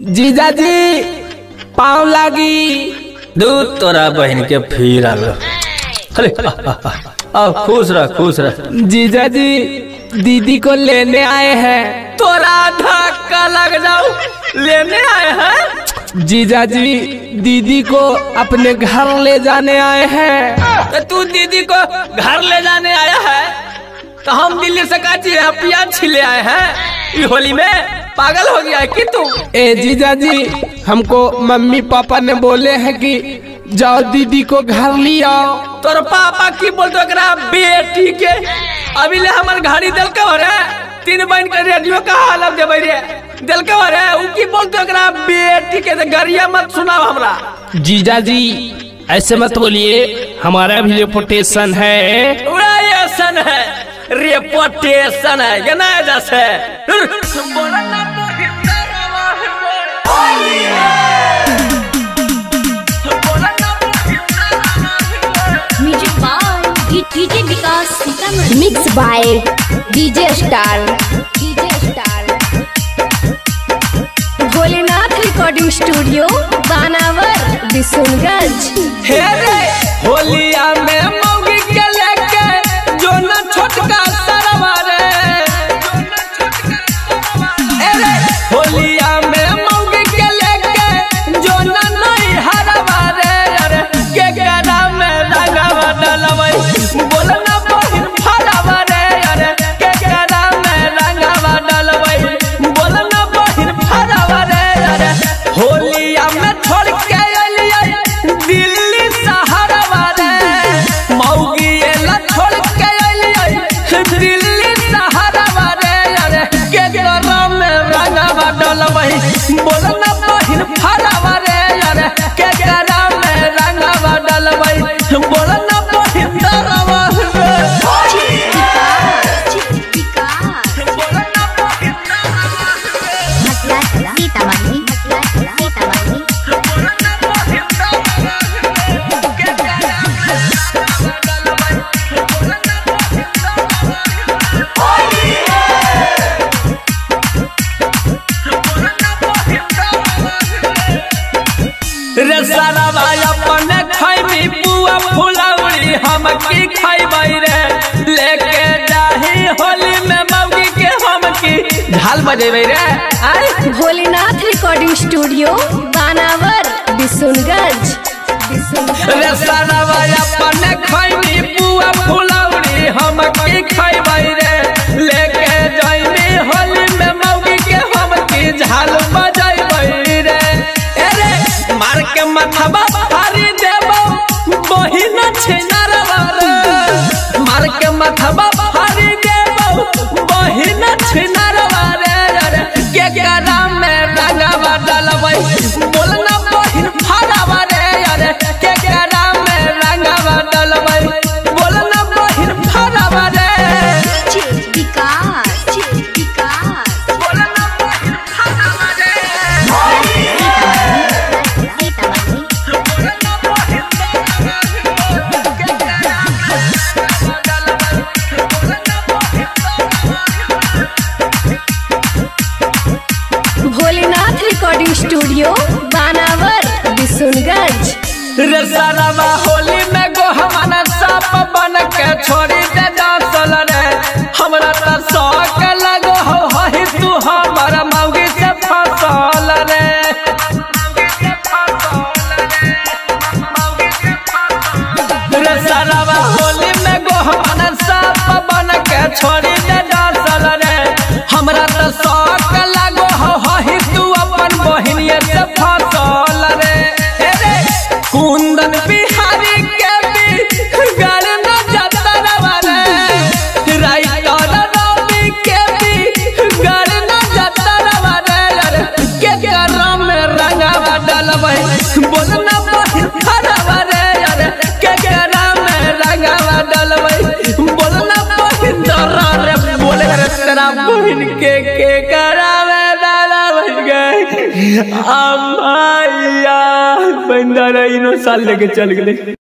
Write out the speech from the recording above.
जीजा जी पाँव लागी। दूध तोरा बहन के फिर आलो। अरे खुश रह खुश रह। जीजा जी दीदी को लेने आए हैं। तोरा धक्का लग जाओ, लेने आए हैं। जीजा जी दीदी को अपने घर ले जाने आए हैं। तू दीदी को घर ले जाने आया है तो हम दिल्ली से काची प्याज छिले आए हैं। होली में पागल हो गया है कि तू? ए जीजा जी हमको मम्मी पापा ने बोले हैं कि जाओ दीदी को घर ले आओ। तोर पापा की बोलते बेटी के अभी ले हमार घड़ी दिल कवर है। 3 बहन के रेडियो का हालत देवे रे दिल कवर है। उ की बोलते बेटी के गरिया मत सुनाओ हमरा। जीजा जी ऐसे मत बोलिए, हमारा भी रेपुटेशन है। रेपुटेशन है, रेपुटेशन है ये ना जैसे mix by DJ star. Bholenath recording studio Banawar Bishunganj. होलिया में मौगी के लेके जो न छोटका सरवा रे। होलिया में मौगी के लेके जो न नहीं हरवा रे। अरे के गरा में रंगवा डलवई बोलना बहिन फरवा रे। अरे के गरा में रंगवा डलवई बोलना बहिन फरवा रे। अरे होलिया में छोड़ के अलियै दिल्ली शहरवा रे। मौगी एला छोड़ के अलियै दिल्ली शहरवा रे। अरे के गरा में रंगवा डलवई बोलना बहिन फरवा रे। अरे के गरा में रंगवा डलवई बोलना बहिन डरवा रे। रे सारा भाई अपने खाई बुआ फुलौरी हम की खाई रे। लेके जाही होली में मौगी के हम की झाल बजेबे रे। Bholenath recording studio Banawar Bishunganj. रे सारा भाई अपने खाई बुआ फुलौरी हम की खाई रे। लेके जाही होली में मौगी के हम की झाल बजेबे रे। मार के मथबा फारी देबो बहिन छिनरवा रे। मार के मथबा फारी देबो बहिन छिनरवा रे। अरे के गरा में रंगवा डलवई बोलना बहिन फरवा रे। अरे के गरा में रंगवा डलवई बोलना बहिन फरवा रे। Bholenath recording studio Banawar Bishunganj. रे सारावा होली में गो हमारा साप बन के छोड़ी दे डांसल रे। हमरा त शौक लगो हो ही तू हमारा मौगी से फसल रे। रे सारावा होली में गो हमारा साप बन के छोड़ी दे डांसल रे। हमरा त शौक लगो हो ही तू अपन बहिनिया से फसल रे। कुंदन बिहारी के भी गल न जतरवा रे। राइटर रवि के भी गल न जतरवा रे। के गरा में रंगवा डलवई बोलना बहिन फरवा रे। अरे के गरा में रंगवा डलवई बोलना बहिन डरा रे। बोले रे तेरा बहिन के गरा में डलवई गए अम्माया बंदा रही 9 साल लेके चल गए।